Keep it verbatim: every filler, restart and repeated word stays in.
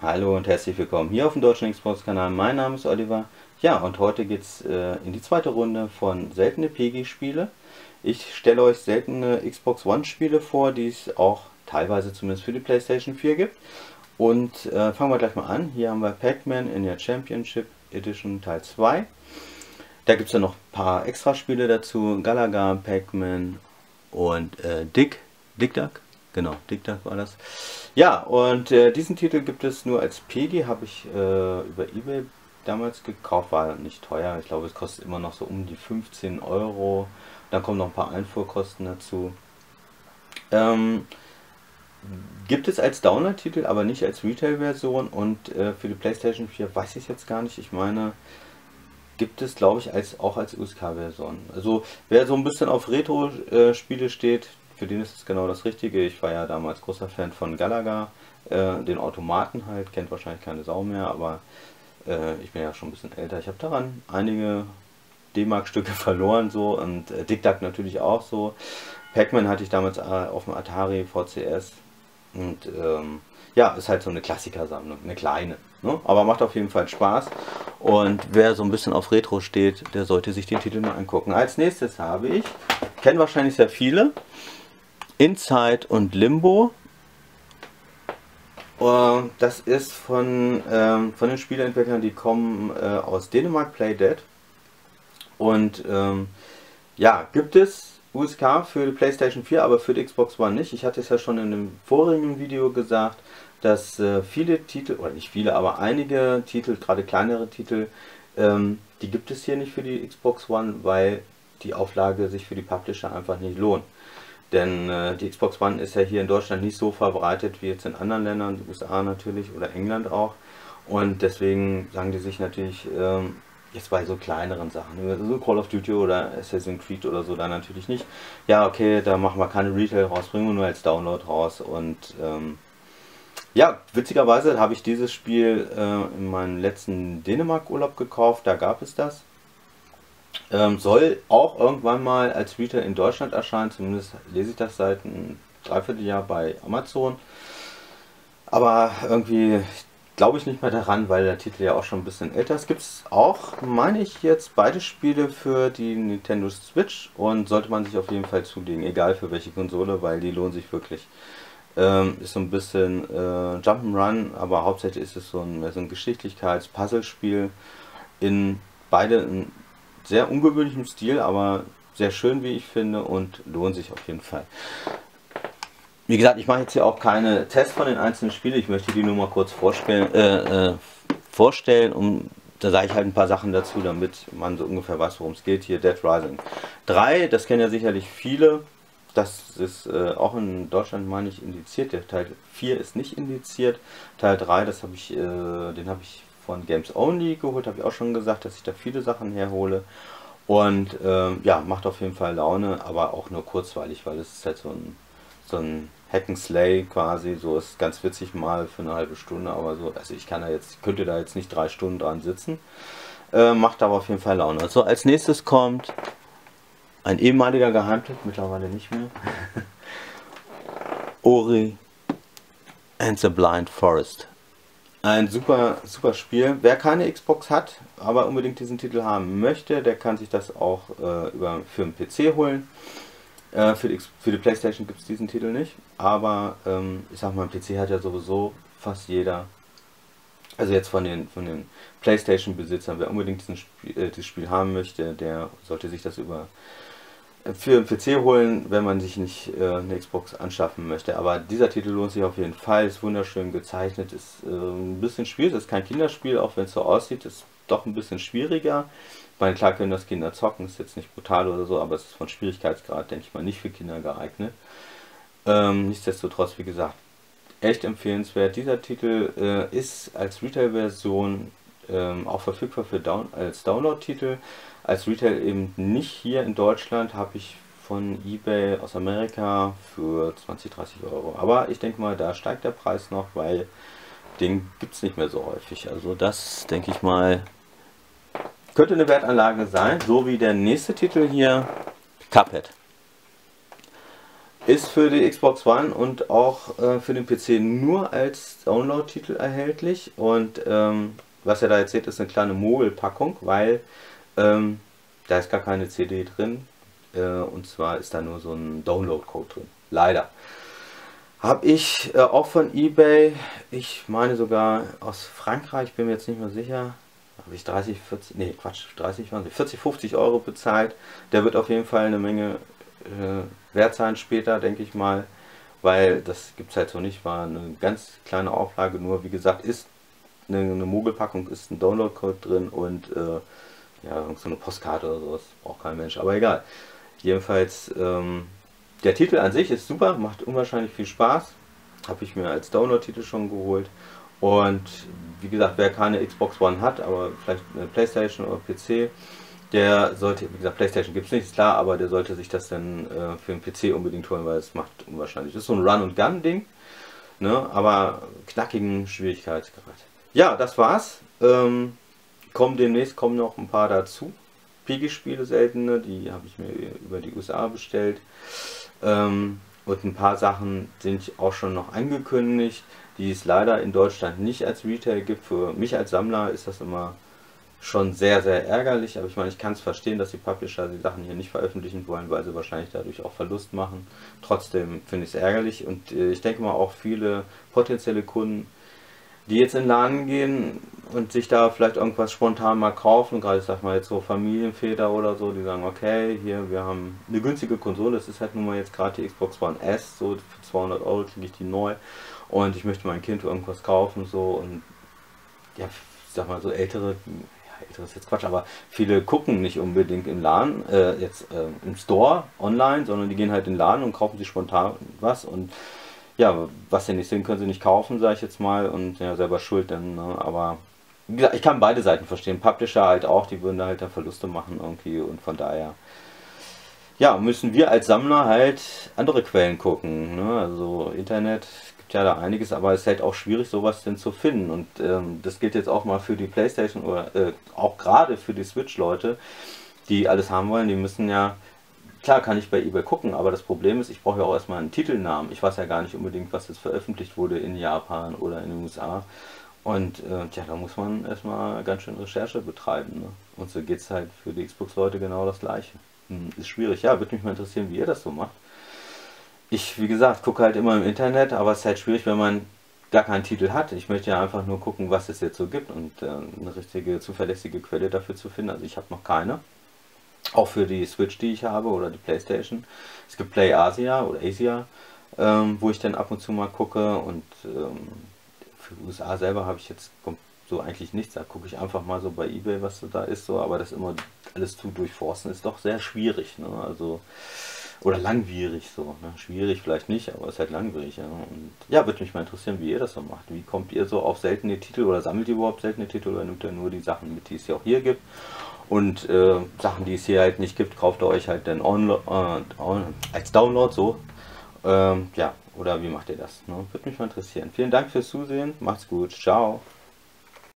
Hallo und herzlich willkommen hier auf dem Deutschen Xbox-Kanal. Mein Name ist Oliver. Ja, und heute geht es äh, in die zweite Runde von seltene P G-Spiele. Ich stelle euch seltene Xbox One-Spiele vor, die es auch teilweise zumindest für die PlayStation vier gibt. Und äh, fangen wir gleich mal an. Hier haben wir Pac-Man in der Championship Edition Teil zwei. Da gibt es ja noch ein paar Extra-Spiele dazu. Galaga, Pac-Man und äh, Dick, Dick Duck. Genau, Dick Duck war das. Ja, und äh, diesen Titel gibt es nur als P G, habe ich äh, über eBay damals gekauft, war nicht teuer. Ich glaube, es kostet immer noch so um die fünfzehn Euro. Dann kommen noch ein paar Einfuhrkosten dazu. Ähm, gibt es als Download-Titel, aber nicht als Retail-Version. Und äh, für die PlayStation vier weiß ich jetzt gar nicht. Ich meine, gibt es, glaube ich, als, auch als U S K-Version. Also wer so ein bisschen auf Retro-Spiele steht, für den ist es genau das Richtige. Ich war ja damals großer Fan von Galaga, äh, den Automaten halt, kennt wahrscheinlich keine Sau mehr, aber äh, ich bin ja schon ein bisschen älter. Ich habe daran einige D-Mark-Stücke verloren so und äh, Dick Duck natürlich auch so. Pac-Man hatte ich damals äh, auf dem Atari V C S und ähm, ja, ist halt so eine Klassikersammlung, eine kleine, ne? Aber macht auf jeden Fall Spaß. Und wer so ein bisschen auf Retro steht, der sollte sich den Titel mal angucken. Als nächstes habe ich, kennen wahrscheinlich sehr viele, Inside und Limbo. Uh, das ist von, ähm, von den Spieleentwicklern, die kommen äh, aus Dänemark, Playdead. Und ähm, ja, gibt es U S K für die PlayStation vier, aber für die Xbox One nicht. Ich hatte es ja schon in einem vorigen Video gesagt, dass äh, viele Titel, oder nicht viele, aber einige Titel, gerade kleinere Titel, ähm, die gibt es hier nicht für die Xbox One, weil die Auflage sich für die Publisher einfach nicht lohnt. Denn äh, die Xbox One ist ja hier in Deutschland nicht so verbreitet wie jetzt in anderen Ländern, U S A natürlich oder England auch. Und deswegen sagen die sich natürlich, ähm, jetzt bei so kleineren Sachen, so Call of Duty oder Assassin's Creed oder so, da natürlich nicht. Ja, okay, da machen wir keine Retail raus, bringen wir nur als Download raus. Und ähm, ja, witzigerweise habe ich dieses Spiel äh, in meinem letzten Dänemark-Urlaub gekauft, da gab es das. Ähm, soll auch irgendwann mal als Retail in Deutschland erscheinen, zumindest lese ich das seit einem Dreivierteljahr bei Amazon. Aber irgendwie glaube ich nicht mehr daran, weil der Titel ja auch schon ein bisschen älter ist. Gibt es auch, meine ich, jetzt beide Spiele für die Nintendo Switch und sollte man sich auf jeden Fall zulegen, egal für welche Konsole, weil die lohnen sich wirklich. Ähm, ist so ein bisschen äh, Jump'n'Run, aber hauptsächlich ist es so ein, so ein Geschicklichkeits-Puzzlespiel in beide in sehr ungewöhnlichem Stil, aber sehr schön, wie ich finde, und lohnt sich auf jeden Fall. Wie gesagt, ich mache jetzt hier auch keine Tests von den einzelnen Spielen, ich möchte die nur mal kurz vorstellen, äh, äh, vorstellen, um, da sage ich halt ein paar Sachen dazu, damit man so ungefähr weiß, worum es geht. Hier Dead Rising drei, das kennen ja sicherlich viele, das ist äh, auch in Deutschland, meine ich, indiziert. Der Teil vier ist nicht indiziert, Teil drei, das habe ich, äh, den habe ich von Games Only geholt, habe ich auch schon gesagt, dass ich da viele Sachen herhole. Und ähm, ja, macht auf jeden Fall Laune, aber auch nur kurzweilig, weil es ist halt so ein, so ein Hack'n'Slay quasi, so ist ganz witzig mal für eine halbe Stunde, aber so, also ich kann da jetzt, könnte da jetzt nicht drei Stunden dran sitzen. Äh, macht aber auf jeden Fall Laune. Also als nächstes kommt ein ehemaliger Geheimtipp, mittlerweile nicht mehr. Ori and the Blind Forest. Ein super, super Spiel. Wer keine Xbox hat, aber unbedingt diesen Titel haben möchte, der kann sich das auch äh, über, für einen P C holen. Äh, für, die, für die PlayStation gibt es diesen Titel nicht, aber ähm, ich sag mal, ein P C hat ja sowieso fast jeder. Also jetzt von den, von den PlayStation-Besitzern, wer unbedingt diesen Spiel, äh, dieses Spiel haben möchte, der sollte sich das über für einen P C holen, wenn man sich nicht äh, eine Xbox anschaffen möchte. Aber dieser Titel lohnt sich auf jeden Fall, ist wunderschön gezeichnet, ist äh, ein bisschen schwierig, ist kein Kinderspiel, auch wenn es so aussieht, ist doch ein bisschen schwieriger. Weil klar können das Kinder zocken, ist jetzt nicht brutal oder so, aber es ist von Schwierigkeitsgrad, denke ich mal, nicht für Kinder geeignet. Ähm, nichtsdestotrotz, wie gesagt, echt empfehlenswert. Dieser Titel äh, ist als Retail-Version ähm, auch verfügbar für Down als Download-Titel. Als Retail eben nicht hier in Deutschland, habe ich von eBay aus Amerika für zwanzig, dreißig Euro. Aber ich denke mal, da steigt der Preis noch, weil den gibt es nicht mehr so häufig. Also das, denke ich mal, könnte eine Wertanlage sein, so wie der nächste Titel hier, Cuphead. Ist für die Xbox One und auch äh, für den P C nur als Download-Titel erhältlich. Und ähm, was ihr da jetzt seht, ist eine kleine Mogelpackung, weil ähm, da ist gar keine C D drin. Äh, und zwar ist da nur so ein Download-Code drin. Leider. Habe ich äh, auch von eBay, ich meine sogar aus Frankreich, bin mir jetzt nicht mehr sicher, habe ich dreißig, vierzig, nee Quatsch, dreißig, vierzig, fünfzig Euro bezahlt. Der wird auf jeden Fall eine Menge äh, wert sein später, denke ich mal, weil das gibt es halt so nicht, war eine ganz kleine Auflage, nur wie gesagt, ist eine, eine Mogelpackung, ist ein Download-Code drin und äh, ja, so eine Postkarte oder sowas, braucht kein Mensch, aber egal. Jedenfalls, ähm, der Titel an sich ist super, macht unwahrscheinlich viel Spaß, habe ich mir als Download-Titel schon geholt. Und wie gesagt, wer keine Xbox One hat, aber vielleicht eine Playstation oder P C, der sollte, wie gesagt, Playstation gibt es nicht, ist klar, aber der sollte sich das dann äh, für den P C unbedingt holen, weil es macht unwahrscheinlich. Das ist so ein Run-and-Gun-Ding, ne, aber knackigen Schwierigkeitsgrad. Ja, das war's. Ähm, kommen demnächst kommen noch ein paar dazu. P I G I-Spiele seltene, die habe ich mir über die U S A bestellt. Ähm, und ein paar Sachen sind auch schon noch angekündigt, die es leider in Deutschland nicht als Retail gibt. Für mich als Sammler ist das immer schon sehr, sehr ärgerlich, aber ich meine, ich kann es verstehen, dass die Publisher die Sachen hier nicht veröffentlichen wollen, weil sie wahrscheinlich dadurch auch Verlust machen. Trotzdem finde ich es ärgerlich und äh, ich denke mal auch viele potenzielle Kunden, die jetzt in den Laden gehen und sich da vielleicht irgendwas spontan mal kaufen, gerade ich sag mal jetzt so Familienväter oder so, die sagen, okay, hier, wir haben eine günstige Konsole, das ist halt nun mal jetzt gerade die Xbox One S, so für zweihundert Euro kriege ich die neu und ich möchte meinem Kind irgendwas kaufen, so und ja, ich sag mal so ältere, ja, ältere ist jetzt Quatsch, aber viele gucken nicht unbedingt im Laden, äh, jetzt äh, im Store, online, sondern die gehen halt in den Laden und kaufen sich spontan was und ja, was sie nicht sehen, können sie nicht kaufen, sage ich jetzt mal, und ja, selber schuld dann, ne? Aber wie gesagt, ich kann beide Seiten verstehen. Publisher halt auch, die würden da halt dann Verluste machen irgendwie und von daher, ja, müssen wir als Sammler halt andere Quellen gucken, ne? Also Internet gibt ja da einiges, aber es ist halt auch schwierig, sowas denn zu finden und ähm, das gilt jetzt auch mal für die PlayStation oder äh, auch gerade für die Switch-Leute, die alles haben wollen, die müssen ja. Klar kann ich bei eBay gucken, aber das Problem ist, ich brauche ja auch erstmal einen Titelnamen. Ich weiß ja gar nicht unbedingt, was jetzt veröffentlicht wurde in Japan oder in den U S A. Und äh, ja, da muss man erstmal ganz schön Recherche betreiben. Ne? Und so geht es halt für die Xbox-Leute genau das Gleiche. Hm, ist schwierig. Ja, würde mich mal interessieren, wie ihr das so macht. Ich, wie gesagt, gucke halt immer im Internet, aber es ist halt schwierig, wenn man gar keinen Titel hat. Ich möchte ja einfach nur gucken, was es jetzt so gibt und äh, eine richtige, zuverlässige Quelle dafür zu finden. Also ich habe noch keine. Auch für die Switch, die ich habe, oder die Playstation. Es gibt Play Asia oder Asia, ähm, wo ich dann ab und zu mal gucke. Und ähm, für die U S A selber habe ich jetzt so eigentlich nichts. Da gucke ich einfach mal so bei eBay, was so da ist. So. Aber das immer alles zu durchforsten ist doch sehr schwierig. Ne? Also, oder langwierig so. Ne? Schwierig vielleicht nicht, aber es ist halt langwierig. Ja, und, ja, würde mich mal interessieren, wie ihr das so macht. Wie kommt ihr so auf seltene Titel oder sammelt ihr überhaupt seltene Titel oder nimmt ihr nur die Sachen mit, die es ja auch hier gibt? Und äh, Sachen, die es hier halt nicht gibt, kauft ihr euch halt dann onlo äh, als Download so. Ähm, ja, oder wie macht ihr das? Ne? Würde mich mal interessieren. Vielen Dank fürs Zusehen. Macht's gut. Ciao.